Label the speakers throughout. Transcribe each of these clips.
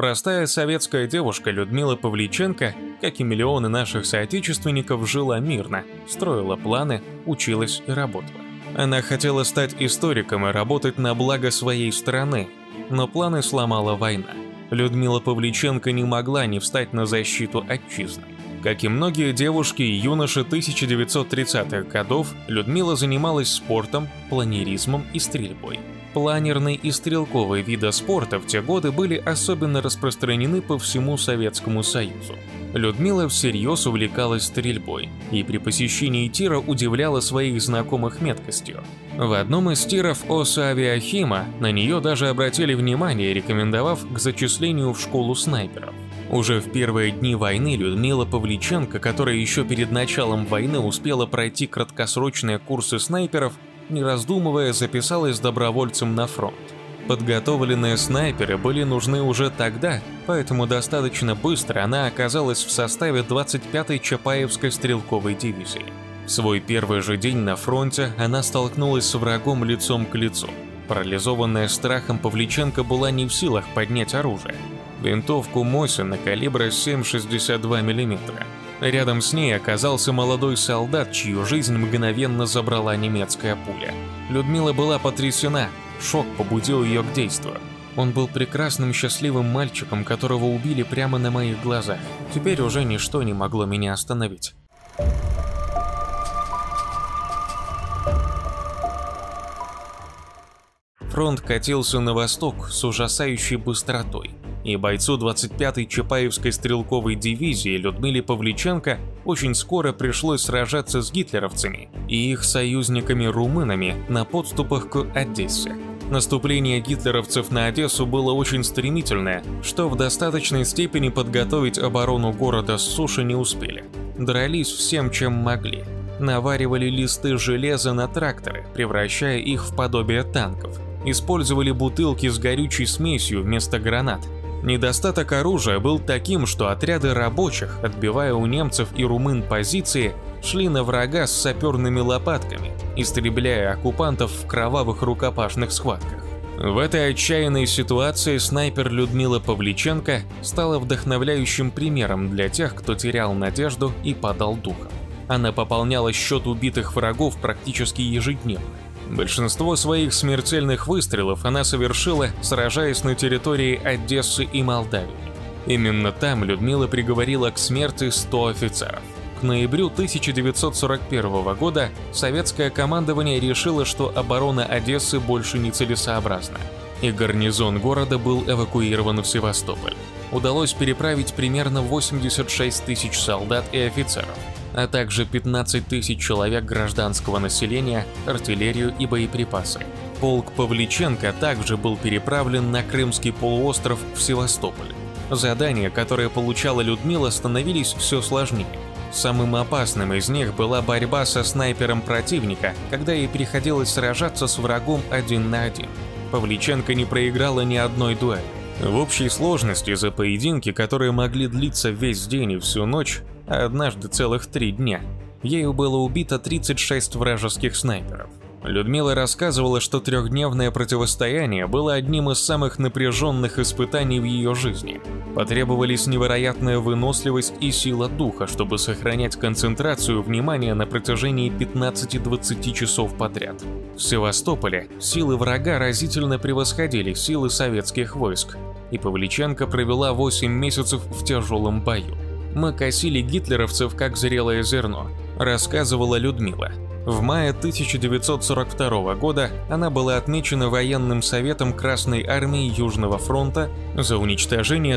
Speaker 1: Простая советская девушка Людмила Павличенко, как и миллионы наших соотечественников, жила мирно, строила планы, училась и работала. Она хотела стать историком и работать на благо своей страны, но планы сломала война. Людмила Павличенко не могла не встать на защиту отчизны. Как и многие девушки и юноши 1930-х годов, Людмила занималась спортом, планеризмом и стрельбой. Планерный и стрелковые виды спорта в те годы были особенно распространены по всему Советскому Союзу. Людмила всерьез увлекалась стрельбой и при посещении тира удивляла своих знакомых меткостью. В одном из тиров ОСАвиахима на нее даже обратили внимание, рекомендовав к зачислению в школу снайперов. Уже в первые дни войны Людмила Павличенко, которая еще перед началом войны успела пройти краткосрочные курсы снайперов, не раздумывая, записалась добровольцем на фронт. Подготовленные снайперы были нужны уже тогда, поэтому достаточно быстро она оказалась в составе 25-й Чапаевской стрелковой дивизии. В свой первый же день на фронте она столкнулась с врагом лицом к лицу. Парализованная страхом, Павличенко была не в силах поднять оружие. Винтовку Мосина калибра 7,62 мм. Рядом с ней оказался молодой солдат, чью жизнь мгновенно забрала немецкая пуля. Людмила была потрясена, шок побудил ее к действию. Он был прекрасным счастливым мальчиком, которого убили прямо на моих глазах. Теперь уже ничто не могло меня остановить. Фронт катился на восток с ужасающей быстротой, и бойцу 25-й Чапаевской стрелковой дивизии Людмиле Павличенко очень скоро пришлось сражаться с гитлеровцами и их союзниками-румынами на подступах к Одессе. Наступление гитлеровцев на Одессу было очень стремительное, что в достаточной степени подготовить оборону города с суши не успели. Дрались всем, чем могли. Наваривали листы железа на тракторы, превращая их в подобие танков. Использовали бутылки с горючей смесью вместо гранат. Недостаток оружия был таким, что отряды рабочих, отбивая у немцев и румын позиции, шли на врага с саперными лопатками, истребляя оккупантов в кровавых рукопашных схватках. В этой отчаянной ситуации снайпер Людмила Павличенко стала вдохновляющим примером для тех, кто терял надежду и падал духом. Она пополняла счет убитых врагов практически ежедневно. Большинство своих смертельных выстрелов она совершила, сражаясь на территории Одессы и Молдавии. Именно там Людмила приговорила к смерти 100 офицеров. К ноябрю 1941 года советское командование решило, что оборона Одессы больше не целесообразна, и гарнизон города был эвакуирован в Севастополь. Удалось переправить примерно 86 тысяч солдат и офицеров, а также 15 тысяч человек гражданского населения, артиллерию и боеприпасы. Полк Павличенко также был переправлен на Крымский полуостров в Севастополь. Задания, которые получала Людмила, становились все сложнее. Самым опасным из них была борьба со снайпером противника, когда ей приходилось сражаться с врагом 1 на 1. Павличенко не проиграла ни одной дуэли. В общей сложности за поединки, которые могли длиться весь день и всю ночь, а однажды целых 3 дня, ею было убито 36 вражеских снайперов. Людмила рассказывала, что трехдневное противостояние было одним из самых напряженных испытаний в ее жизни. Потребовались невероятная выносливость и сила духа, чтобы сохранять концентрацию внимания на протяжении 15-20 часов подряд. В Севастополе силы врага разительно превосходили силы советских войск, и Павличенко провела 8 месяцев в тяжелом бою. «Мы косили гитлеровцев как зрелое зерно», – рассказывала Людмила. В мае 1942 года она была отмечена военным советом Красной армии Южного фронта за уничтожение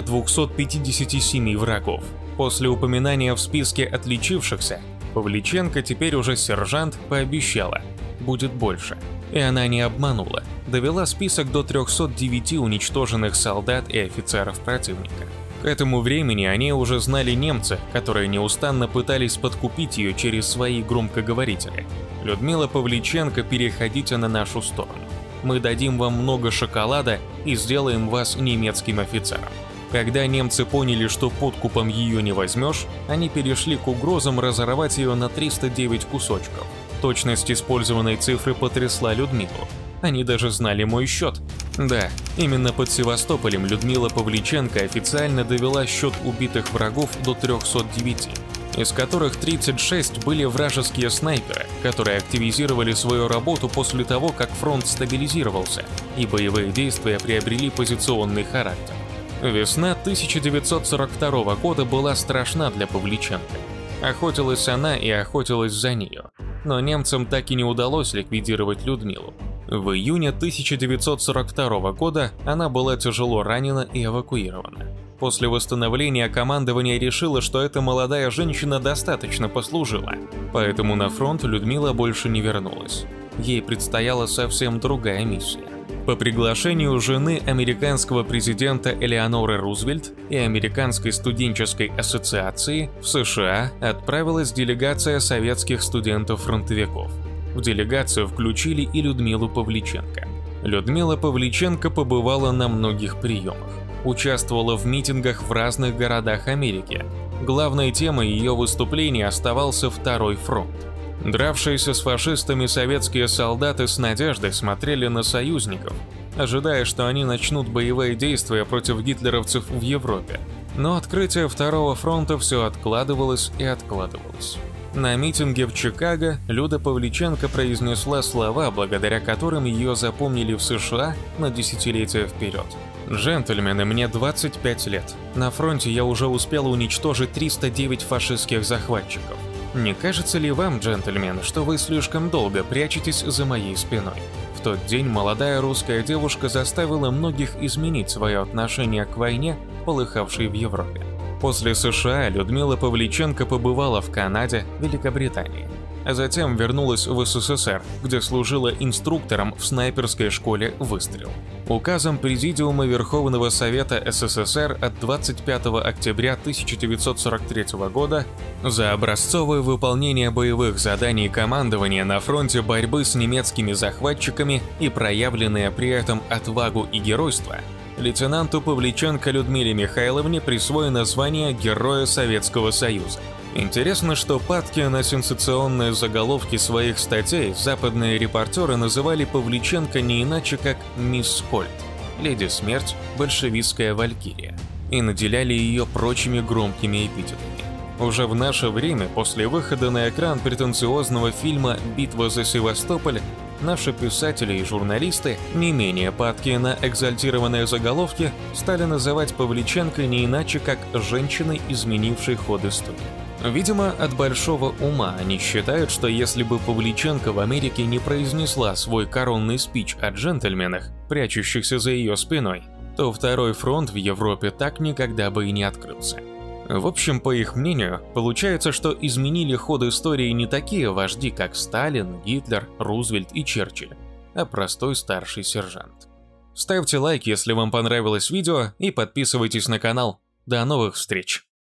Speaker 1: 257 врагов. После упоминания в списке отличившихся, Павличенко, теперь уже сержант, пообещала – будет больше. И она не обманула, довела список до 309 уничтоженных солдат и офицеров противника. К этому времени о ней уже знали немцы, которые неустанно пытались подкупить ее через свои громкоговорители. «Людмила Павличенко, переходите на нашу сторону. Мы дадим вам много шоколада и сделаем вас немецким офицером». Когда немцы поняли, что подкупом ее не возьмешь, они перешли к угрозам разорвать ее на 309 кусочков. Точность использованной цифры потрясла Людмилу. Они даже знали мой счет. Да, именно под Севастополем Людмила Павличенко официально довела счет убитых врагов до 309, из которых 36 были вражеские снайперы, которые активизировали свою работу после того, как фронт стабилизировался, и боевые действия приобрели позиционный характер. Весна 1942 года была страшна для Павличенко. Охотилась она и охотилась за нее, но немцам так и не удалось ликвидировать Людмилу. В июне 1942 года она была тяжело ранена и эвакуирована. После восстановления командование решило, что эта молодая женщина достаточно послужила, поэтому на фронт Людмила больше не вернулась. Ей предстояла совсем другая миссия. По приглашению жены американского президента Элеоноры Рузвельт и Американской студенческой ассоциации в США отправилась делегация советских студентов-фронтовиков. В делегацию включили и Людмилу Павличенко. Людмила Павличенко побывала на многих приемах, участвовала в митингах в разных городах Америки. Главной темой ее выступлений оставался Второй фронт. Дравшиеся с фашистами советские солдаты с надеждой смотрели на союзников, ожидая, что они начнут боевые действия против гитлеровцев в Европе. Но открытие Второго фронта все откладывалось и откладывалось. На митинге в Чикаго Люда Павличенко произнесла слова, благодаря которым ее запомнили в США на десятилетия вперед. «Джентльмены, мне 25 лет. На фронте я уже успела уничтожить 309 фашистских захватчиков. Не кажется ли вам, джентльмены, что вы слишком долго прячетесь за моей спиной?» В тот день молодая русская девушка заставила многих изменить свое отношение к войне, полыхавшей в Европе. После США Людмила Павличенко побывала в Канаде, Великобритании, а затем вернулась в СССР, где служила инструктором в снайперской школе «Выстрел». Указом Президиума Верховного Совета СССР от 25 октября 1943 года за образцовое выполнение боевых заданий командования на фронте борьбы с немецкими захватчиками и проявленное при этом отвагу и геройство, лейтенанту Павличенко Людмиле Михайловне присвоено звание Героя Советского Союза. Интересно, что падки на сенсационные заголовки своих статей западные репортеры называли Павличенко не иначе как «Мисс Кольт», «Леди Смерть», «Большевистская Валькирия» и наделяли ее прочими громкими эпитетами. Уже в наше время, после выхода на экран претенциозного фильма «Битва за Севастополь», наши писатели и журналисты, не менее падкие на экзальтированные заголовки, стали называть Павличенко не иначе как «женщиной, изменившей ход истории». Видимо, от большого ума они считают, что если бы Павличенко в Америке не произнесла свой коронный спич о джентльменах, прячущихся за ее спиной, то Второй фронт в Европе так никогда бы и не открылся. В общем, по их мнению, получается, что изменили ход истории не такие вожди, как Сталин, Гитлер, Рузвельт и Черчилль, а простой старший сержант. Ставьте лайк, если вам понравилось видео, и подписывайтесь на канал. До новых встреч!